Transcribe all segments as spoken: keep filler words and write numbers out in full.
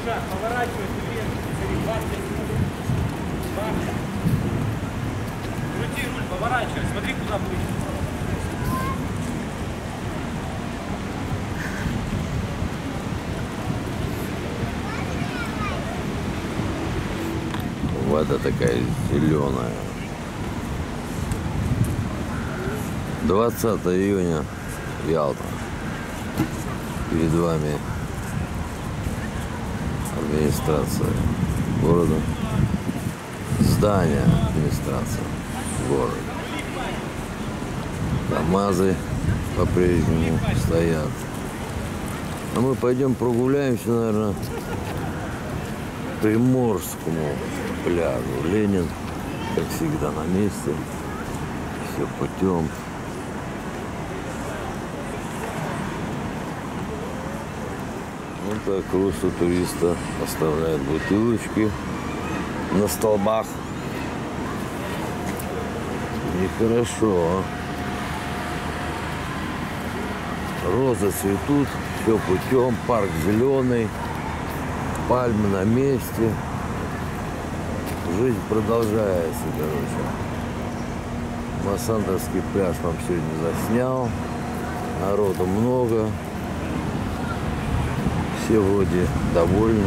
Миша, поворачивай, крути руль, поворачивай, смотри, куда будет. Вода такая зеленая. двадцатое июня, Ялта. Перед вами администрация города. Здание администрации города. КамАЗы по-прежнему стоят. А мы пойдем прогуляемся, наверное, к Приморскому пляжу. Ленин, как всегда, на месте. Все путем. Вот так просто туриста оставляют бутылочки на столбах. Нехорошо. Розы цветут, все путем, парк зеленый, пальмы на месте. Жизнь продолжается, короче. Массандровский пляж вам сегодня заснял. Народу много. Все вроде довольны.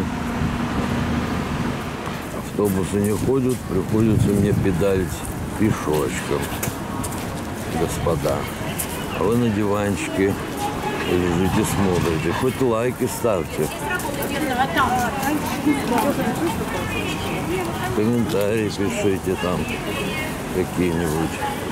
Автобусы не ходят, приходится мне педалить пешочком, господа. А вы на диванчике лежите, смотрите. Хоть лайки ставьте. Комментарии пишите там какие-нибудь.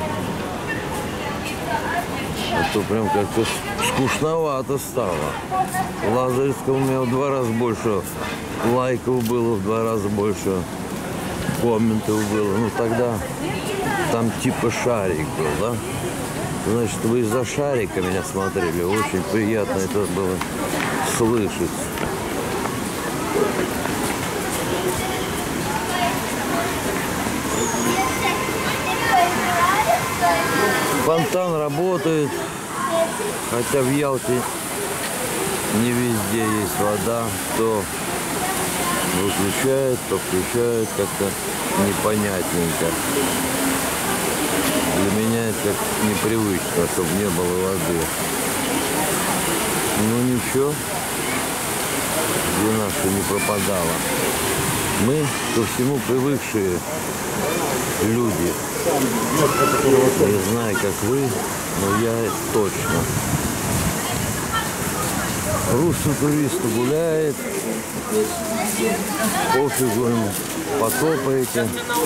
А то прям как-то скучновато стало. В Лазаревском у меня в два раза больше лайков было, в два раза больше комментов было. Ну тогда там типа шарик был, да? Значит, вы из-за шарика меня смотрели. Очень приятно это было слышать. Фонтан работает, хотя в Ялте не везде есть вода. То выключает, то включает, как-то непонятненько. Для меня это как непривычно, чтобы не было воды. Ну ничего, где наша не пропадала. Мы ко всему привыкшие люди. Не знаю, как вы, но я точно. Русский турист гуляет, пофигу ему, потопаете.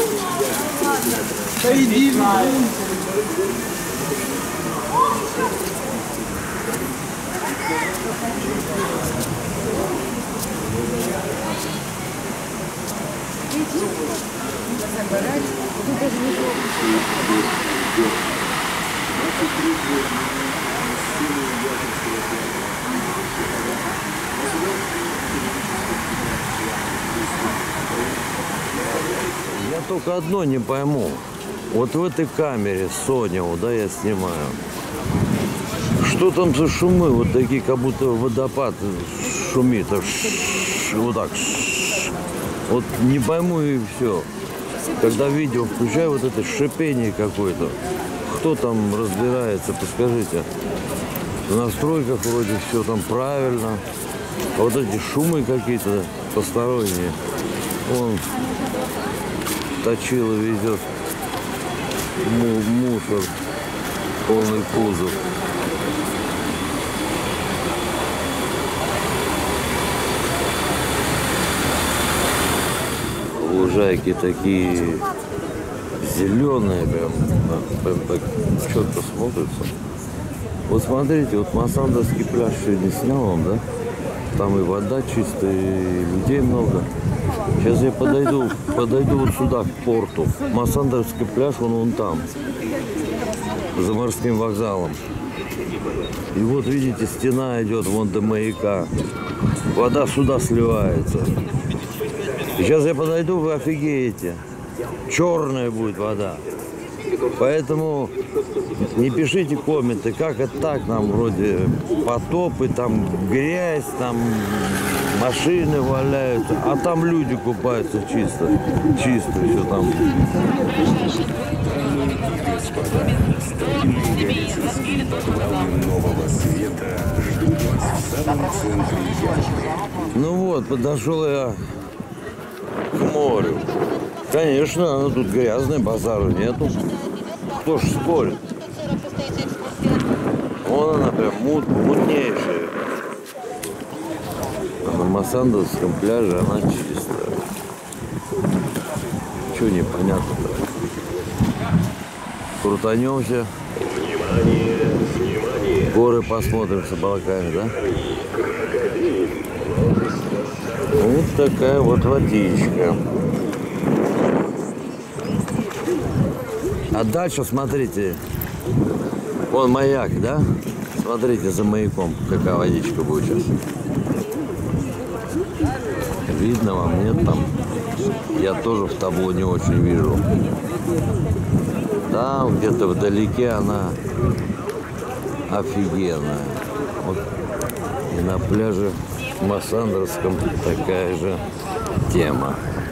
Я только одно не пойму. Вот в этой камере Sony, да, я снимаю. Что там за шумы? Вот такие, как будто водопад шумит. Вот так. Вот не пойму и все. Когда видео включаю, вот это шипение какое-то. Кто там разбирается, подскажите. В настройках вроде все там правильно. А вот эти шумы какие-то посторонние. Вон точило везет мусор, полный кузов. Лужайки такие зеленые, прям, прям так четко смотрятся. Вот смотрите, вот Массандровский пляж сегодня снял вам, да? Там и вода чистая, и людей много. Сейчас я подойду, подойду вот сюда, к порту. Массандровский пляж, он вон там, за морским вокзалом. И вот видите, стена идет вон до маяка. Вода сюда сливается. И сейчас я подойду, вы офигеете. Черная будет вода. Поэтому не пишите комменты, как это так, нам вроде потопы, там грязь, там машины валяются, а там люди купаются чисто, чисто все там. Нового света ждут вас в самом центре Ялты. Ну вот, подошел я к морю. Конечно, оно тут грязное, базару нету. Кто ж спорит? Вон она прям мут, мутнейшая. А на Массандровском пляже она чистая. Чего непонятно-то? Крутанемся. Горы посмотрим с облаками, да? Вот такая вот водичка. А дальше, смотрите, вон маяк, да? Смотрите за маяком, какая водичка будет сейчас. Видно вам, нет там? Я тоже в табло не очень вижу. Там где-то вдалеке она офигенная. Вот. И на пляже Массандровском такая же тема.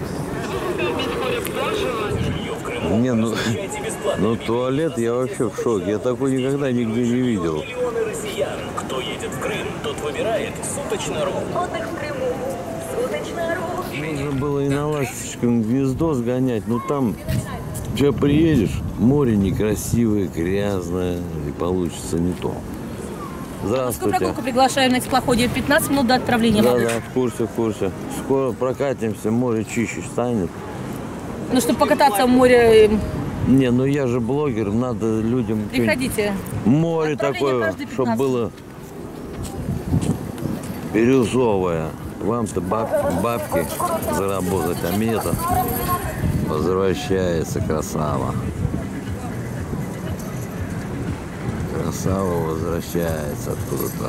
Не, ну, ну туалет я вообще в шоке. Я такой никогда нигде не видел. Миллионы россиян. Кто едет в Крым, тот выбирает Суточно.ру. Отдых в Крыму. Суточно.ру. Можно было и на ласточком гнездо сгонять, но там, че приедешь, море некрасивое, грязное, и получится не то. Здравствуйте. Прогулку приглашаем на теплоходе. пятнадцать минут до отправления. Да, да, в курсе, в курсе. Скоро прокатимся, море чище станет. Ну, чтобы покататься в море, Не, ну я же блогер, надо людям... приходите. Море Отправление такое, каждые чтобы пятнадцать. было бирюзовое. Вам-то баб, бабки заработать, а мне-то возвращается красава. Красава возвращается откуда-то.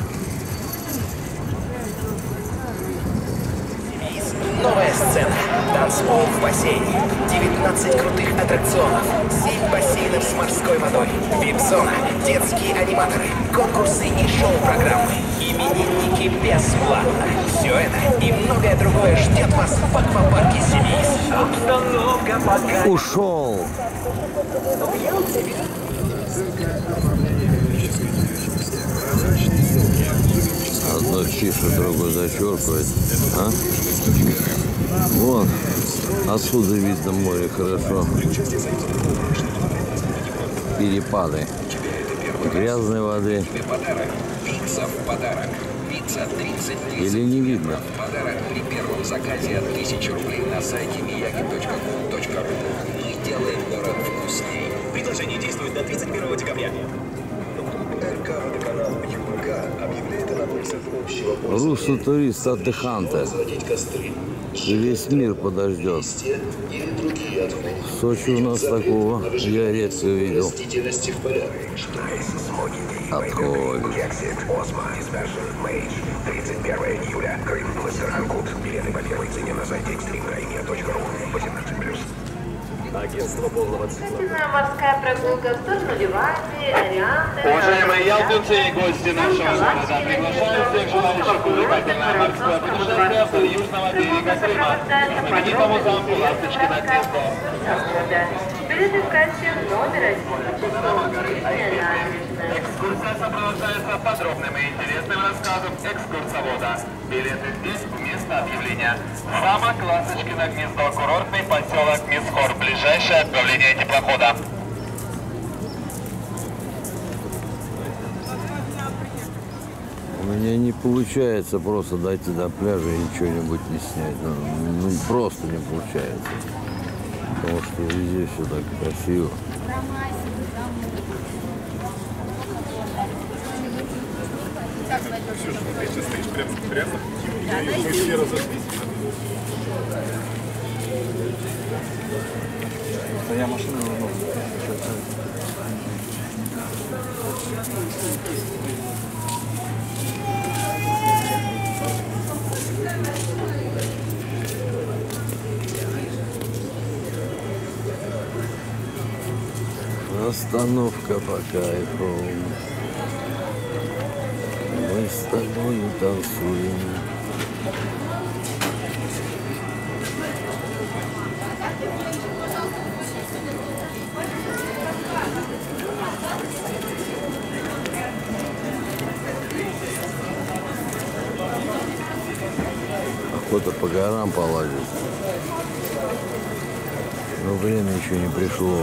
Новая сцена. Танцпол в бассейне. девятнадцать крутых аттракционов. семь бассейнов с морской водой. Вип-зона. Детские аниматоры. Конкурсы и шоу-программы. Именинники бесплатно. Все это и многое другое ждет вас в аквапарке Семейс. Обстановка пока... Ушел! Одно пишет, другое зачеркивает. А? Вон, отсюда видно море хорошо. Перепады грязной воды. Пицца в подарок. Пицца тридцать Или не видно? подарок при первом заказе от тысячи рублей на сайте мияги точка ком точка ру. Мы делаем город вкуснее. Предложение действует до тридцать первого декабря. РК водоканал ЮМК объявляет о наборцах общего Русский турист отдыханты. разводить костры. Весь мир подождет. Или другие отходы. В Сочи у нас такого я редко видел. Растительности в полях. Отходит. тридцать первого июля. Крым, Мастер Анкут. Билеты по первой цене на сайте экстрим крайне точка ру. восемнадцать плюс. Агентство полного цикла. Морская прогулка в сторону Ливадии, Орианты. Уважаемые ялтинцы и гости нашего города, приглашаю всех желающих увлекательное морское путешествие вдоль южного берега Крыма, к знаменитому замку Ласточкино гнездо. Билеты в кассе номер один. Часов Нижняя набережная. Экскурсия сопровождается подробным и интересным рассказом экскурсовода. Билеты здесь вместо объявления. Замок Ласточкино гнездо, курортный поселок Мисхор. Ближайшее отправление теплохода. У меня не получается просто дойти до пляжа и что-нибудь не снять. Ну, ну, просто не получается. Потому что везде все так красиво. Я машину вернул. Остановка по кайфу. Мы с тобой танцуем. Охота по горам полазить. Но время еще не пришло.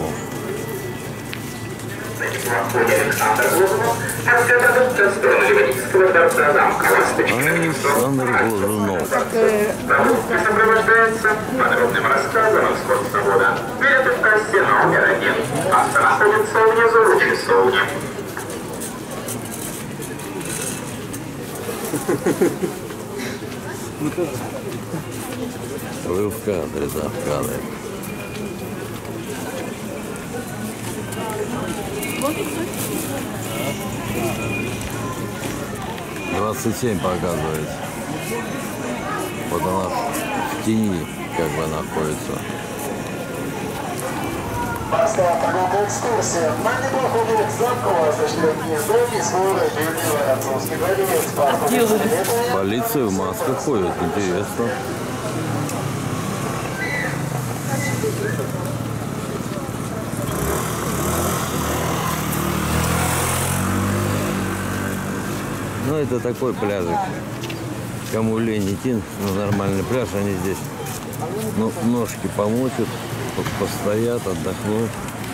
Александр Глазунов, автодор Ливанического дворца замка Александр Глазунов. Прогулка сопровождается подробным рассказом экскурсовода. Билеты в кассе номер один. Касса находится внизу часовни. Вы в кадре, да, в кадре. двадцать семь показывает. Вот она в тени как бы находится. Морская прогулка экскурсия. На неплохой берег замка «Ласточное гнездо» и свой рожденный французский дворец. Паспорт. Полиция в масках ходит, интересно. Ну, это такой пляжик. Кому лень идти на нормальный пляж, они здесь ну, ножки помочат, постоят, отдохнут.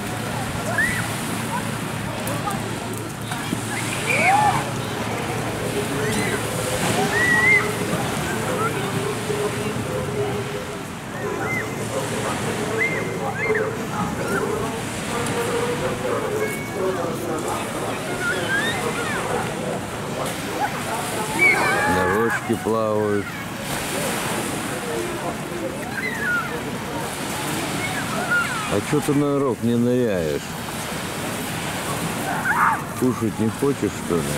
Рожки плавают. А что ты на рог не ныряешь? Кушать не хочешь, что ли?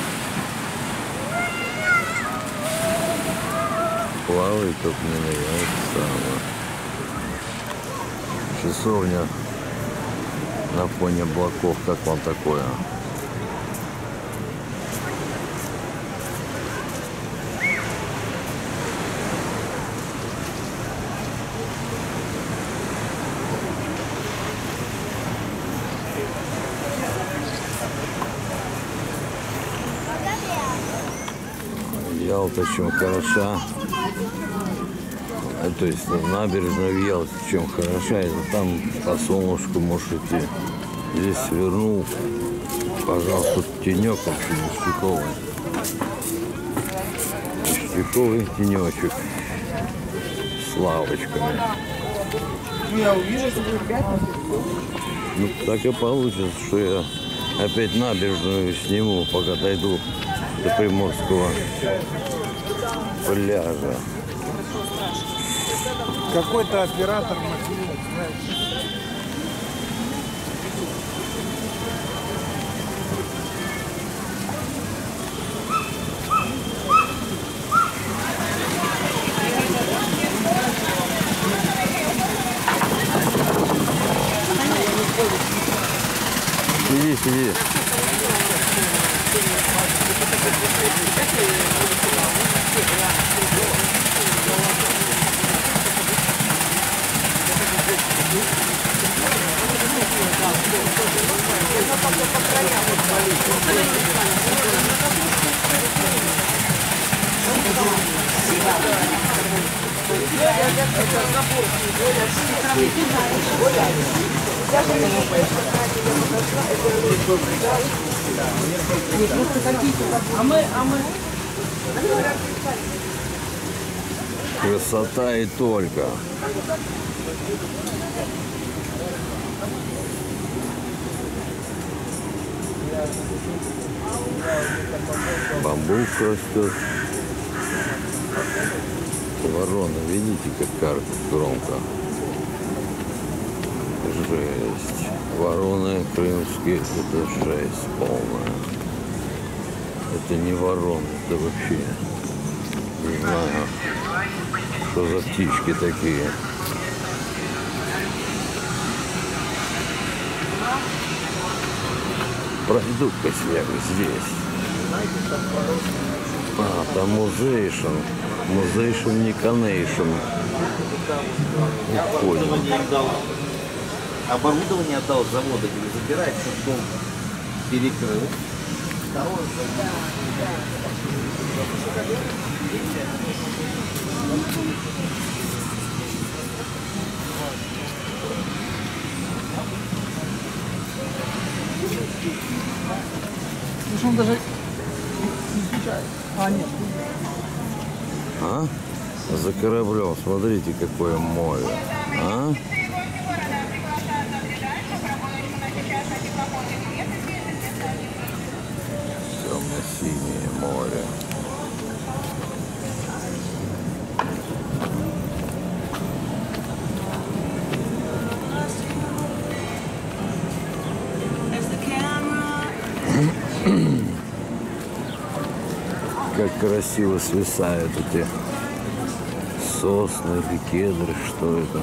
Плавай, только не ныряешь сама. Часовня на фоне облаков. Как вам такое? Ялта чем хороша, а, то есть набережная в Ялте чем хороша, это там по солнышку можешь идти. Здесь свернул, пожалуйста, тенек вообще ништяковый. Ништяковый тенечек с лавочками. Ну, я увижу, что будет пятница. Ну, так и получится, что я опять набережную сниму, пока дойду до Приморского пляжа. Какой-то оператор мобильный, знаешь. Сиди, сиди. А мы, а мы... Красота и только. Бамбук растет. Ворона, видите, как карта громко. Жесть. Вороны крымские, это жесть полная. Это не вороны, это вообще не знаю, что за птички такие. пройду-ка снегу здесь. А, там музейшн. Музейшн не конейшн. Оборудование отдал. Оборудование отдал с завода, где забирается дом, перекрыл. Причем даже не включает. А, нет. А? За кораблем. Смотрите, какое море. А? Темно-синее море. Как красиво свисают эти сосны или кедры, что это?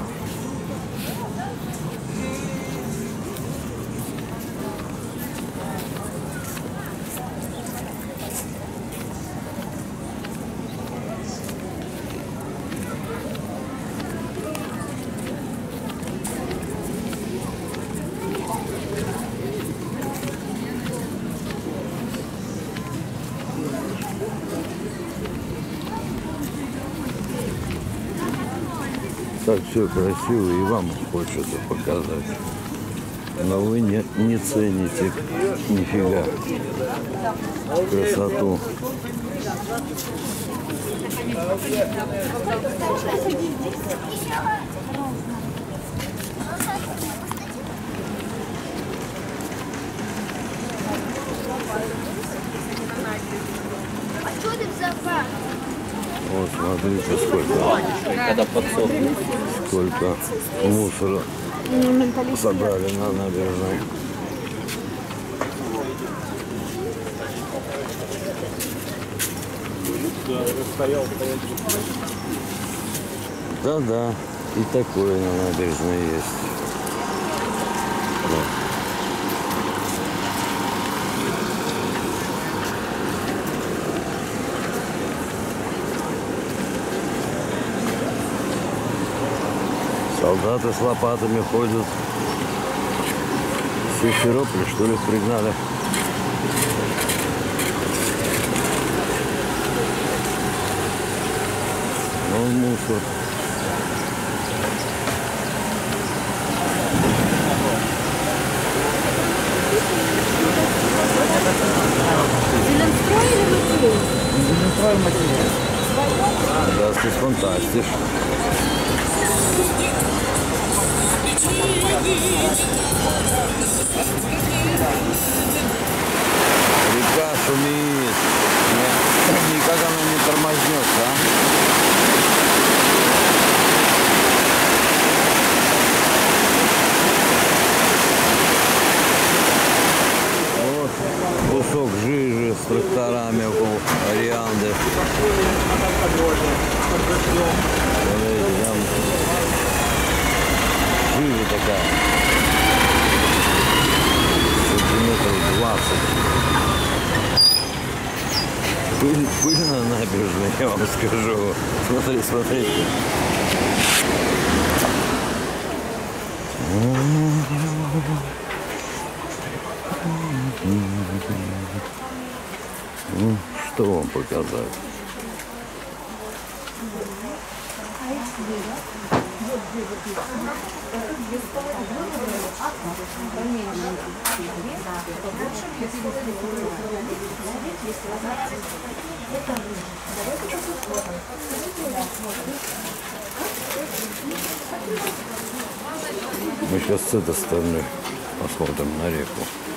Так все красиво, и вам хочется показать. Но вы не, не цените нифига красоту. Вот смотрите, сколько, сколько мусора собрали на набережной. Да-да, и такое на набережной есть. Да. Солдаты с лопатами ходят. С Симферополя, что ли, пригнали. Ну, мусор. Зеленстрой или Матеев? Зеленстрой Матеев. Das ist fantastisch. Река шумит. Никак она не тормознется, а? Вот кусок жижи с тракторами около Орианды. Там жижа такая. Сантиметров двадцать. Пыль, пыль на набережной, я вам скажу. Смотри, смотрите. Ну, что вам показать? Мы сейчас с этой стороны посмотрим на реку.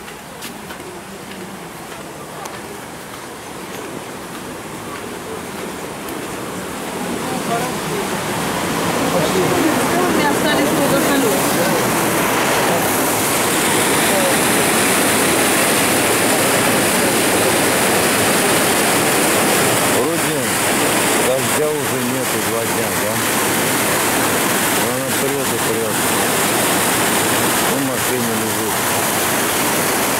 У меня остались много колес. Вроде дождя уже нету два дня, да? Но она прет и прет. Ну, машина лежит.